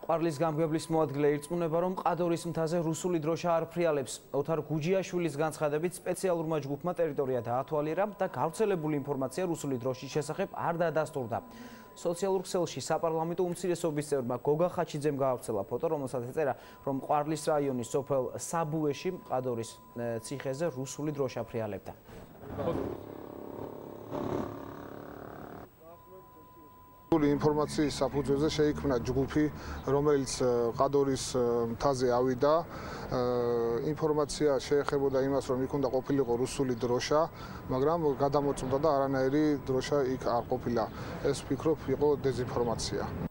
ყვარლის გამგებლის მოადგილე ირწმუნება, რომ ყადორის მთაზე რუსული დროშა არ ფრიალებს. ოთარ გუჯიაშვილის განცხადებით სპეციალურმა ჯგუფმა ტერიტორია დაათვალიერა და გავრცელებული ინფორმაცია რუსული დროშის შესახებ არ დადასტურდა. სოციალურ ქსელში საპარლამენტო უმცირესობის წევრმა გოგა ხაჩიძემ გაავრცელა ფოტო, რომელსაც ეწერა, რომ ყვარლის რაიონის სოფელ საბუეში ყადორის ციხეზე რუსული დროშა ფრიალებდა. ინფორმაციის საფუძველზე შეიქმნა ჯგუფი, რომელიც ყადორის მთაზე ავიდა. ინფორმაცია შეეხებოდა იმას, რომ იქ უნდა ყოფილიყო რუსული დროშა, მაგრამ გადამოწმდა და არანაირი დროშა იქ არ ყოფილა. ეს ვფიქრობ, იყო დეზინფორმაცია.